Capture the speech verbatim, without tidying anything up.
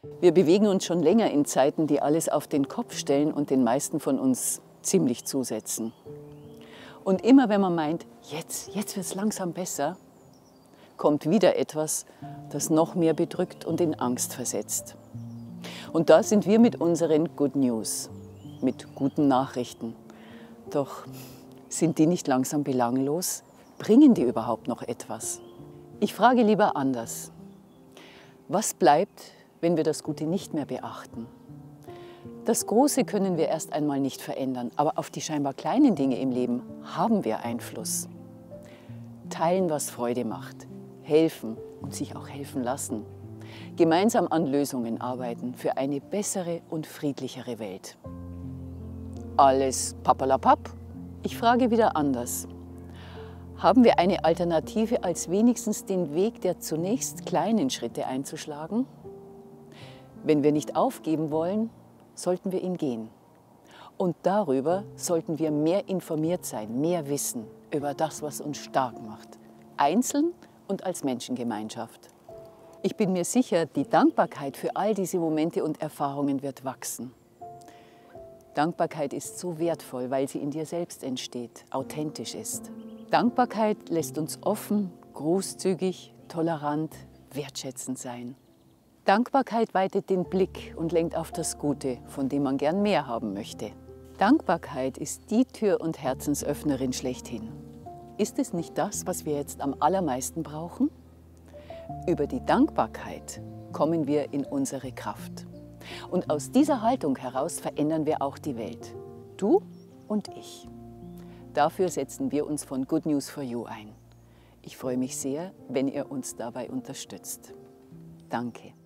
Wir bewegen uns schon länger in Zeiten, die alles auf den Kopf stellen und den meisten von uns ziemlich zusetzen. Und immer wenn man meint, jetzt, jetzt wird es langsam besser, kommt wieder etwas, das noch mehr bedrückt und in Angst versetzt. Und da sind wir mit unseren Good News, mit guten Nachrichten. Doch sind die nicht langsam belanglos? Bringen die überhaupt noch etwas? Ich frage lieber anders. Was bleibt, wenn wir das Gute nicht mehr beachten? Das Große können wir erst einmal nicht verändern, aber auf die scheinbar kleinen Dinge im Leben haben wir Einfluss. Teilen, was Freude macht, helfen und sich auch helfen lassen. Gemeinsam an Lösungen arbeiten für eine bessere und friedlichere Welt. Alles papperlapapp? Ich frage wieder anders. Haben wir eine Alternative, als wenigstens den Weg der zunächst kleinen Schritte einzuschlagen? Wenn wir nicht aufgeben wollen, sollten wir ihn gehen. Und darüber sollten wir mehr informiert sein, mehr wissen über das, was uns stark macht. Einzeln und als Menschengemeinschaft. Ich bin mir sicher, die Dankbarkeit für all diese Momente und Erfahrungen wird wachsen. Dankbarkeit ist so wertvoll, weil sie in dir selbst entsteht, authentisch ist. Dankbarkeit lässt uns offen, großzügig, tolerant, wertschätzend sein. Dankbarkeit weitet den Blick und lenkt auf das Gute, von dem man gern mehr haben möchte. Dankbarkeit ist die Tür- und Herzensöffnerin schlechthin. Ist es nicht das, was wir jetzt am allermeisten brauchen? Über die Dankbarkeit kommen wir in unsere Kraft. Und aus dieser Haltung heraus verändern wir auch die Welt. Du und ich. Dafür setzen wir uns von Good News for You ein. Ich freue mich sehr, wenn ihr uns dabei unterstützt. Danke.